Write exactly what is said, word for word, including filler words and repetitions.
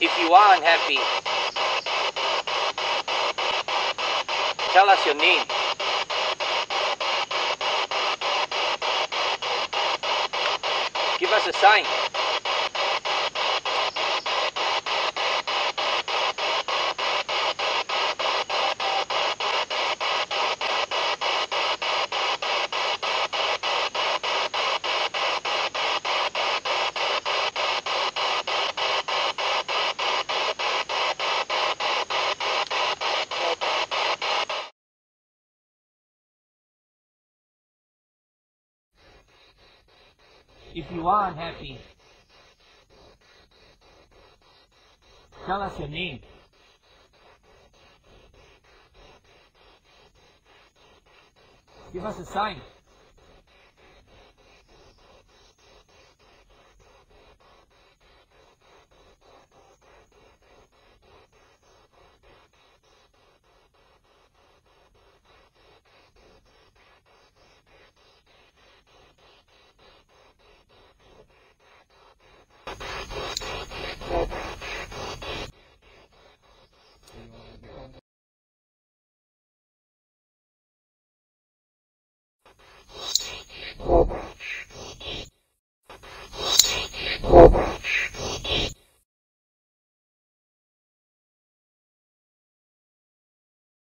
If you are unhappy, tell us your name. Give us a sign. If you are unhappy, tell us your name. Give us a sign. Oh.